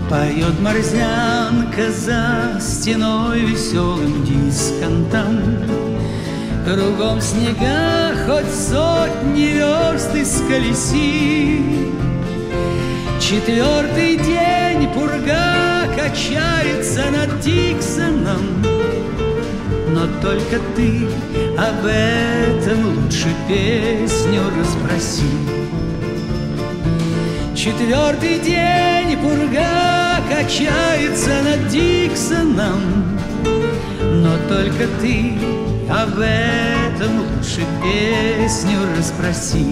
Поет морзянка за стеной веселым дисконтом. Кругом снега, хоть сотни верст исколеси. Четвертый день пурга качается над Диксоном, но только ты об этом лучше песню расспроси. Четвертый день пурга качается над Диксоном, но только ты об этом лучше песню расспроси.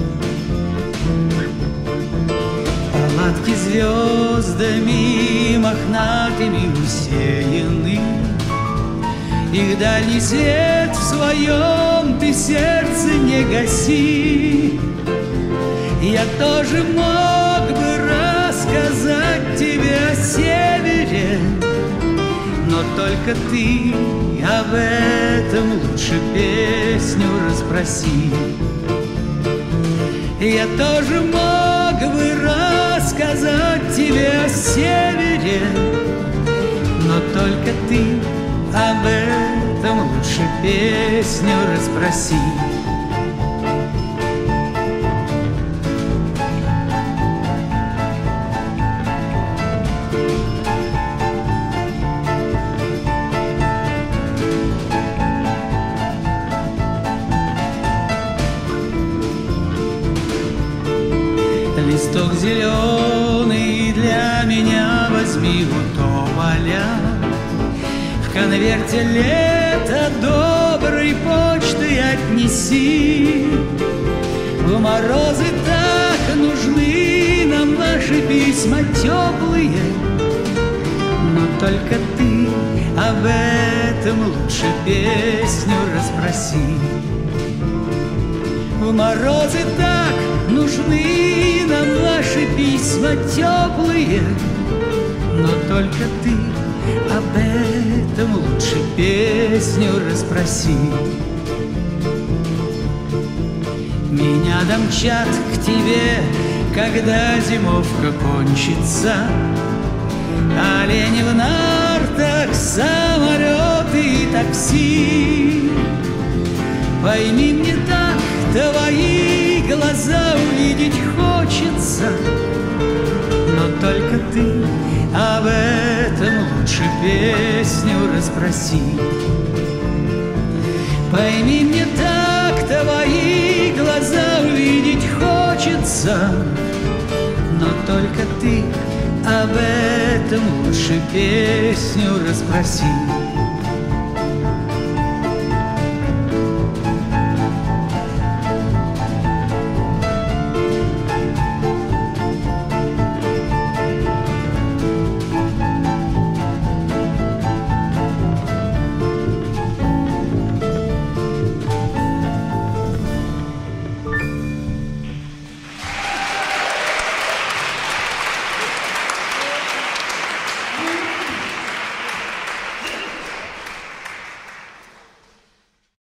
Палатки звездами мохнатыми усеяны, их дальний свет в своем ты сердце не гаси. Я тоже мог бы рассказать тебе о севере, но только ты об этом лучше песню расспроси. Я тоже мог бы рассказать тебе о севере, но только ты об этом лучше песню расспроси. Листок зеленый для меня возьми у тополя, в конверте лета доброй почты отнеси. В морозы так нужны нам наши письма теплые, но только ты об этом лучше песню расспроси. В морозы так нужны нам наши письма теплые, но только ты об этом лучше песню расспроси. Меня домчат к тебе, когда зимовка кончится, олени в нартах, самолеты и такси. Пойми, мне так твои глаза увидеть хочется, но только ты об этом лучше песню расспроси. Пойми, мне так твои глаза увидеть хочется, но только ты об этом лучше песню расспроси.